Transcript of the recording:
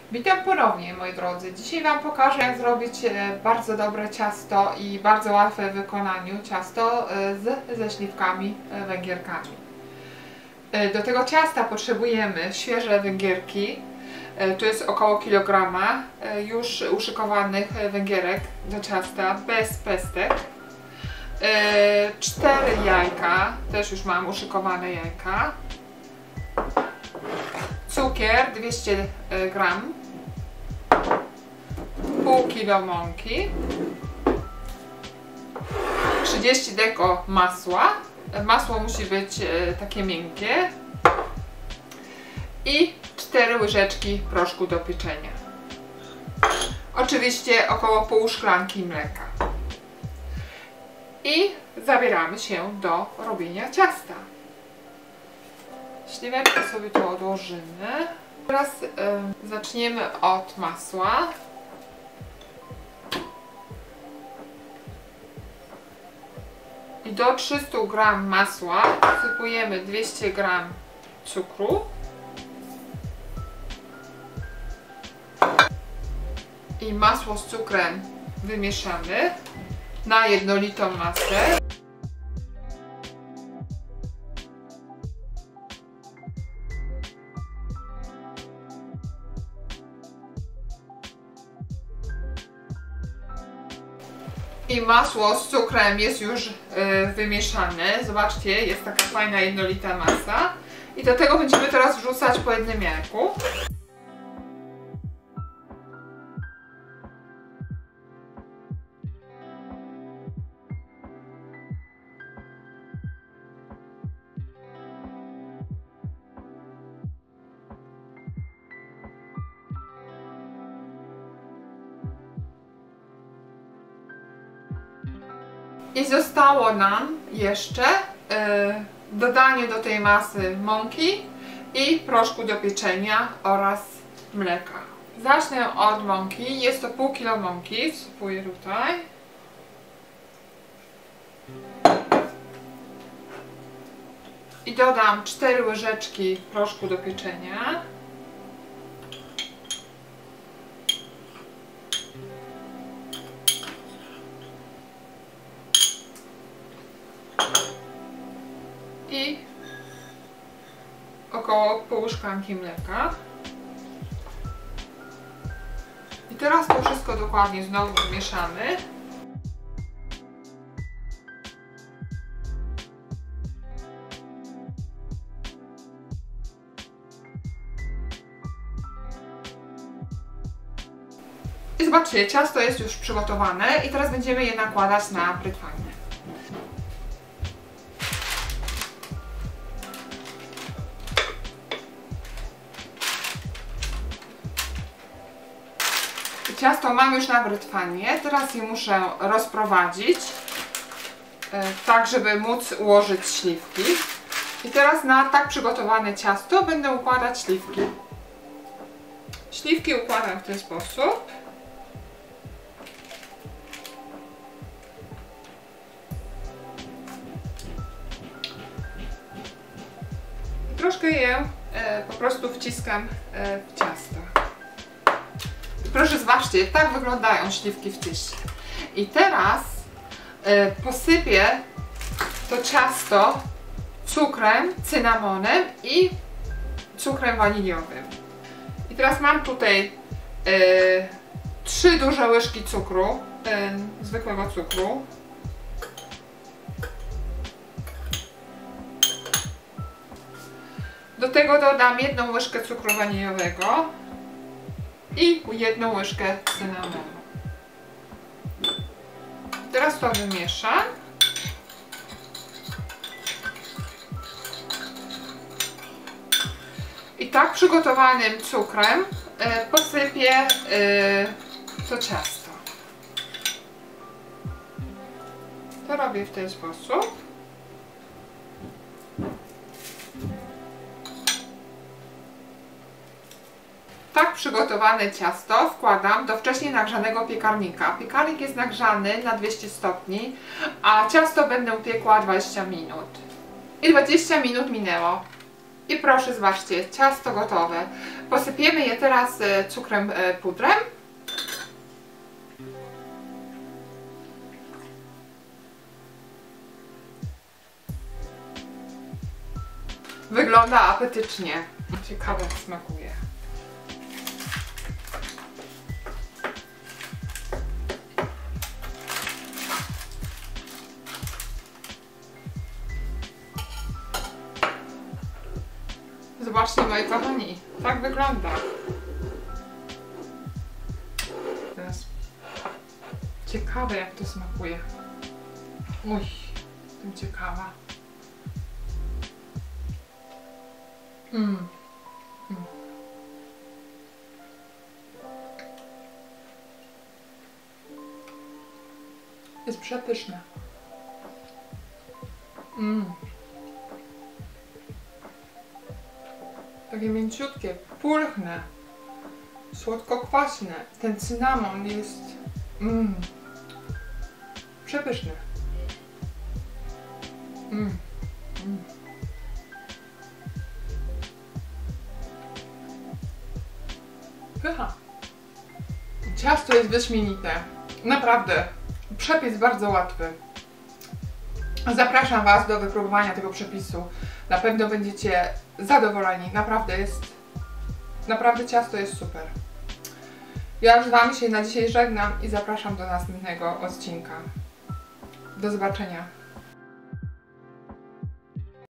Witam ponownie, moi drodzy. Dzisiaj Wam pokażę, jak zrobić bardzo dobre ciasto i bardzo łatwe w wykonaniu ciasto ze śliwkami węgierkami. Do tego ciasta potrzebujemy świeże węgierki. To jest około kilograma już uszykowanych węgierek do ciasta bez pestek. 4 jajka, też już mam uszykowane jajka. Cukier 200 gram, pół kilo mąki, 30 deko masła. Masło musi być takie miękkie i 4 łyżeczki proszku do pieczenia. Oczywiście około pół szklanki mleka. I zabieramy się do robienia ciasta. Śliweczkę sobie tu odłożymy. Teraz zaczniemy od masła. I do 300 gram masła wsypujemy 200 gram cukru. I masło z cukrem wymieszamy na jednolitą masę. I masło z cukrem jest już wymieszane. Zobaczcie, jest taka fajna jednolita masa. I do tego będziemy teraz wrzucać po jednym jajku. I zostało nam jeszcze dodanie do tej masy mąki i proszku do pieczenia oraz mleka. Zacznę od mąki. Jest to pół kilo mąki. Wsypuję tutaj. I dodam 4 łyżeczki proszku do pieczenia. I około pół szklanki mleka. I teraz to wszystko dokładnie znowu mieszamy. I zobaczcie, ciasto jest już przygotowane i teraz będziemy je nakładać na brytwanię. Ciasto mam już na brytwanie, teraz je muszę rozprowadzić, tak żeby móc ułożyć śliwki. I teraz na tak przygotowane ciasto będę układać śliwki. Śliwki układam w ten sposób. Troszkę je po prostu wciskam w ciasto. Proszę zobaczcie, tak wyglądają śliwki w cieście. I teraz posypię to ciasto cukrem, cynamonem i cukrem waniliowym. I teraz mam tutaj 3 duże łyżki cukru, zwykłego cukru. Do tego dodam 1 łyżkę cukru waniliowego i 1 łyżkę cynamonu. Teraz to wymieszam. I tak przygotowanym cukrem posypię to ciasto. To robię w ten sposób. Tak przygotowane ciasto wkładam do wcześniej nagrzanego piekarnika. Piekarnik jest nagrzany na 200 stopni, a ciasto będę piekła 20 minut. I 20 minut minęło. I proszę, zobaczcie, ciasto gotowe. Posypiemy je teraz cukrem pudrem. Wygląda apetycznie. Ciekawe, jak smakuje. Zobaczcie, moi kochani, tak wygląda. Teraz ciekawe, jak to smakuje. Uj, jestem ciekawa. Jest przepyszne. Takie mięciutkie, pulchne, słodko-kwaśne. Ten cynamon jest przepyszny. Pycha. Ciasto jest wyśmienite. Naprawdę. Przepis bardzo łatwy. Zapraszam Was do wypróbowania tego przepisu. Na pewno będziecie zadowoleni. Naprawdę ciasto jest super. Ja już z Wami się na dzisiaj żegnam i zapraszam do następnego odcinka. Do zobaczenia.